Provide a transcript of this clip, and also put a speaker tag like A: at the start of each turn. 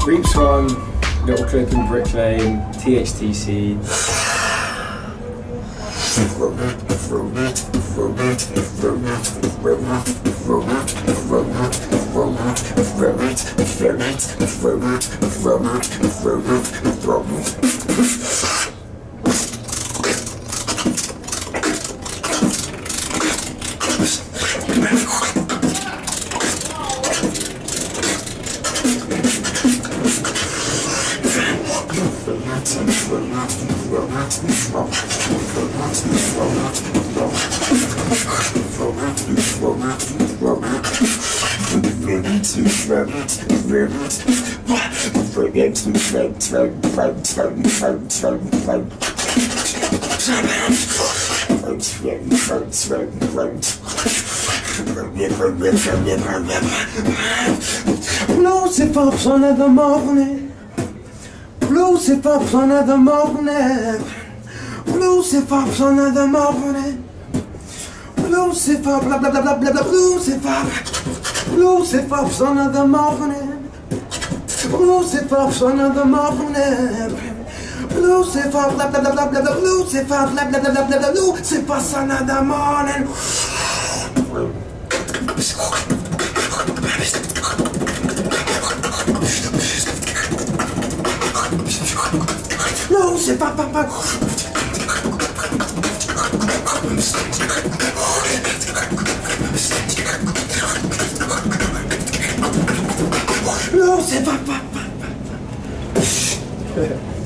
A: Reap Swan, Little Clipping, Brick Lane, THTC.
B: Lucifer, son of the morning. Lucifer, son of the morning. Lucifer, son of the morning. Lucifer, blah blah blah blah blah blah. Lucifer, Lucifer, son of the morning. Lucifer, son of the morning. Lucifer, blah blah blah blah blah. Lucifer, blah blah blah blah blah. Lucifer, son of the morning. Lucifer, papa. Lucifer, papa.